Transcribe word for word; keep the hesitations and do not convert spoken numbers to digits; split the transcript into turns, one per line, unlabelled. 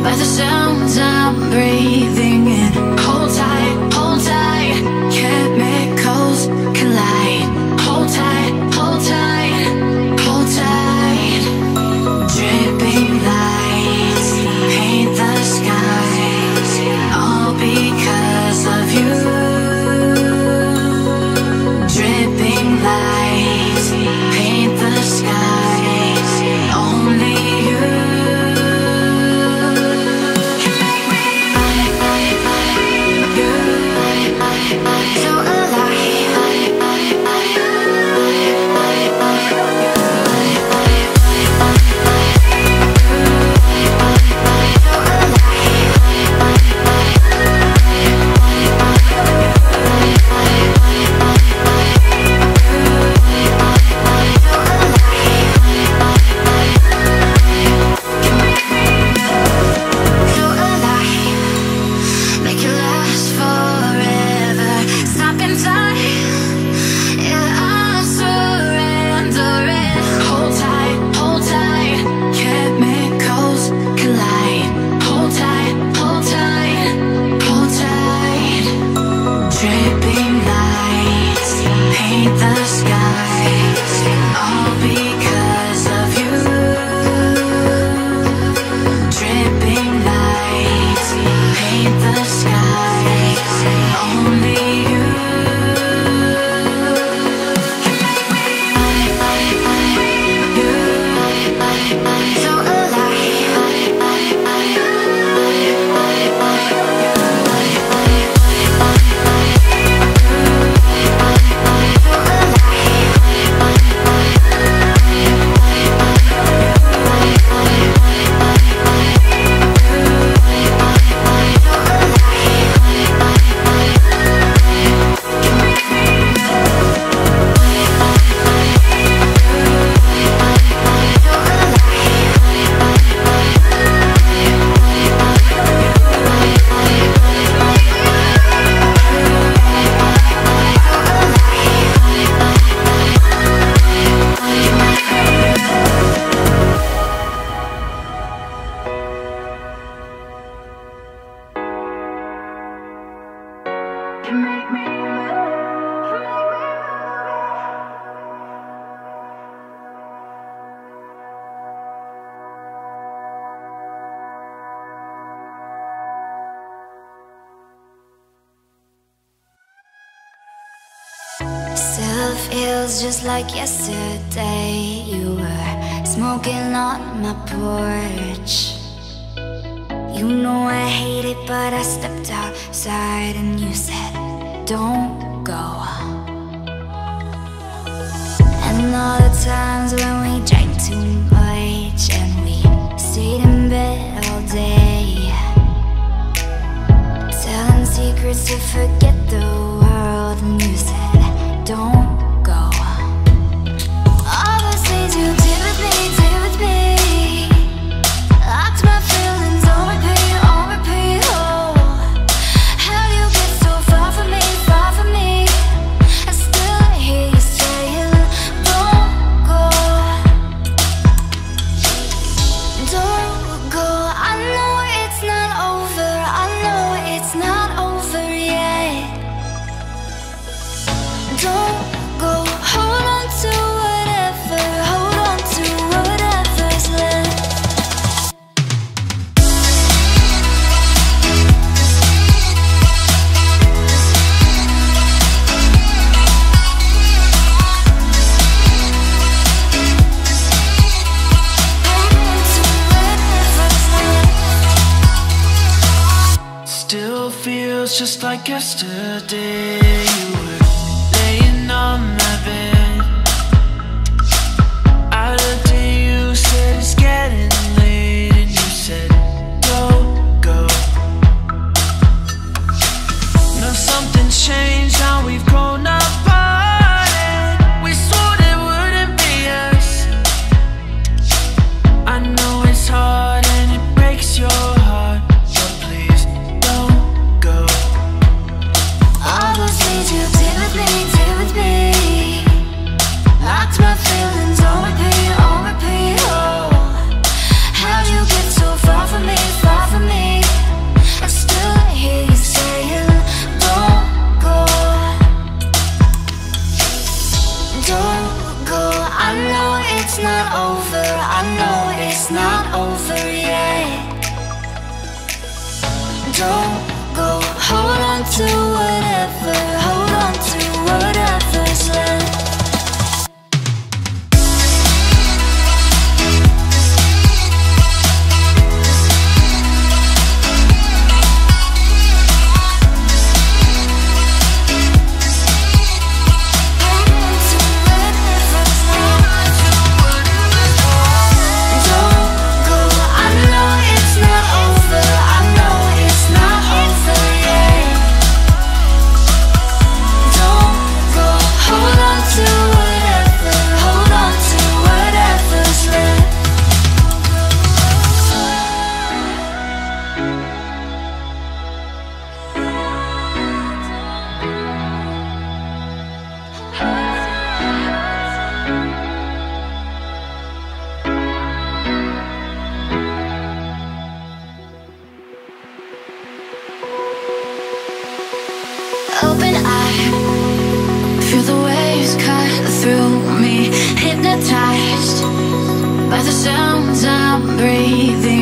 Still feels just like yesterday. You were smoking on my porch. You know I hate it, but I stepped outside and you said, don't go. And all the times when we drank too much and we stayed in bed all day, telling secrets to forget the world, and you said, don't go. All those things you did with me, did with me, locked my feelings on repeat, on repeat. Oh, how do you get so far from me, far from me? I still hear you saying, don't go, don't go. I know it's not over, I know it's not over yet. Don't go, hold on to whatever, hold on to whatever's left.
Still feels just like yesterday. You were laying on my bed. I looked at you, said it's getting late, and you said, go, go. Now something's changed, now we've grown apart, and we swore it wouldn't be us. I know it's hard and it breaks your heart, but please don't go.
All those things you did with me, did with me, Don't go, hold on to whatever, hold on to whatever's left. Open eye, feel the waves cut through me, hypnotized by the sounds I'm breathing.